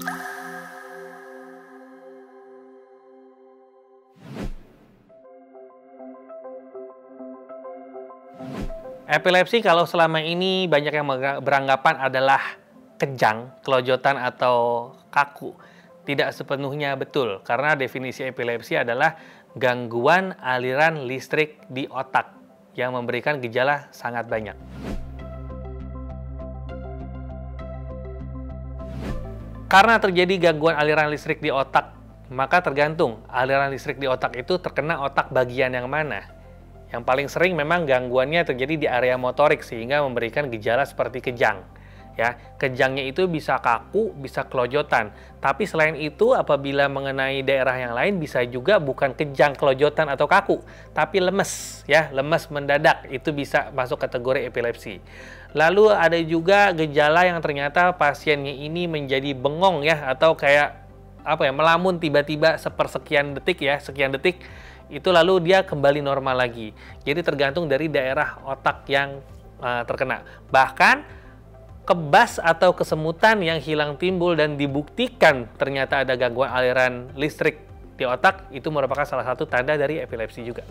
Epilepsi kalau selama ini banyak yang beranggapan adalah kejang, kelojotan, atau kaku. Tidak sepenuhnya betul, karena definisi epilepsi adalah gangguan aliran listrik di otak yang memberikan gejala sangat banyak. Karena terjadi gangguan aliran listrik di otak, maka tergantung aliran listrik di otak itu terkena otak bagian yang mana. Yang paling sering memang gangguannya terjadi di area motorik sehingga memberikan gejala seperti kejang. Ya, kejangnya itu bisa kaku, bisa kelojotan. Tapi selain itu apabila mengenai daerah yang lain bisa juga bukan kejang, kelojotan atau kaku, tapi lemes, ya, lemes mendadak. Itu bisa masuk kategori epilepsi. Lalu ada juga gejala yang ternyata pasiennya ini menjadi bengong, ya, atau kayak melamun tiba-tiba sepersekian detik, ya, sekian detik. Itu lalu dia kembali normal lagi. Jadi tergantung dari daerah otak yang terkena. Bahkan kebas atau kesemutan yang hilang timbul dan dibuktikan ternyata ada gangguan aliran listrik di otak, itu merupakan salah satu tanda dari epilepsi juga.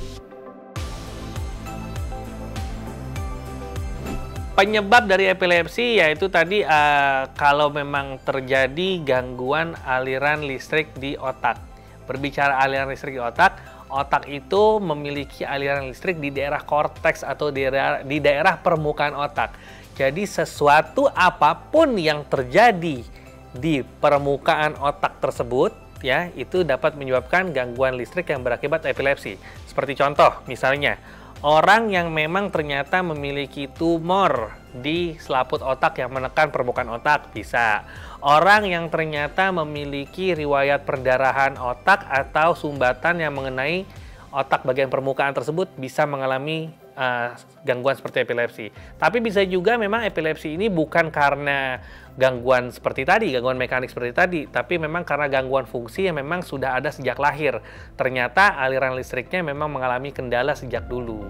Penyebab dari epilepsi yaitu tadi kalau memang terjadi gangguan aliran listrik di otak. Berbicara aliran listrik di otak, otak itu memiliki aliran listrik di daerah korteks atau di daerah permukaan otak. Jadi sesuatu apapun yang terjadi di permukaan otak tersebut, ya, itu dapat menyebabkan gangguan listrik yang berakibat epilepsi. Seperti contoh, misalnya, orang yang memang ternyata memiliki tumor di selaput otak yang menekan permukaan otak, bisa. Orang yang ternyata memiliki riwayat perdarahan otak atau sumbatan yang mengenai otak bagian permukaan tersebut bisa mengalami gangguan seperti epilepsi. Tapi bisa juga memang epilepsi ini bukan karena gangguan seperti tadi, gangguan mekanik seperti tadi, tapi memang karena gangguan fungsi yang memang sudah ada sejak lahir. Ternyata aliran listriknya memang mengalami kendala sejak dulu.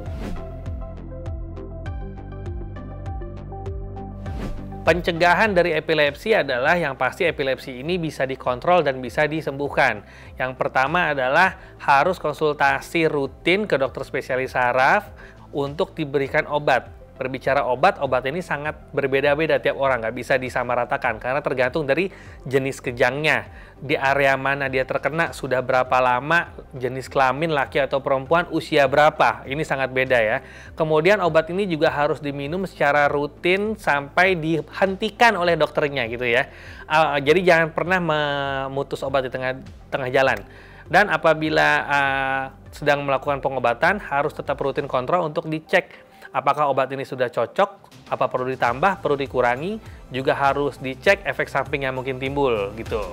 Pencegahan dari epilepsi adalah yang pasti epilepsi ini bisa dikontrol dan bisa disembuhkan. Yang pertama adalah harus konsultasi rutin ke dokter spesialis saraf untuk diberikan obat. Berbicara obat, obat ini sangat berbeda-beda tiap orang, nggak bisa disamaratakan karena tergantung dari jenis kejangnya, di area mana dia terkena, sudah berapa lama, jenis kelamin laki atau perempuan, usia berapa, ini sangat beda ya. Kemudian obat ini juga harus diminum secara rutin sampai dihentikan oleh dokternya gitu ya. Jadi jangan pernah memutus obat di tengah jalan. Dan apabila sedang melakukan pengobatan harus tetap rutin kontrol untuk dicek apakah obat ini sudah cocok, apa perlu ditambah, perlu dikurangi, juga harus dicek efek samping yang mungkin timbul gitu.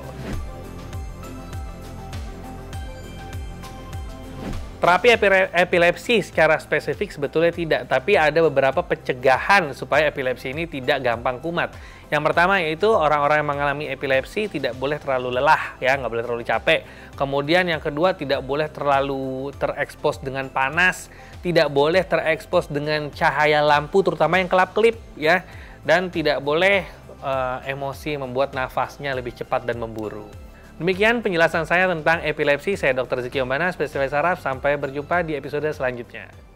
Terapi epilepsi secara spesifik sebetulnya tidak, tapi ada beberapa pencegahan supaya epilepsi ini tidak gampang kumat. Yang pertama yaitu orang-orang yang mengalami epilepsi tidak boleh terlalu lelah, ya, nggak boleh terlalu capek. Kemudian yang kedua tidak boleh terlalu terekspos dengan panas, tidak boleh terekspos dengan cahaya lampu, terutama yang kelap-kelip, ya, dan tidak boleh emosi membuat nafasnya lebih cepat dan memburu. Demikian penjelasan saya tentang epilepsi. Saya Dr. Ziki Yombana, spesialis saraf. Sampai berjumpa di episode selanjutnya.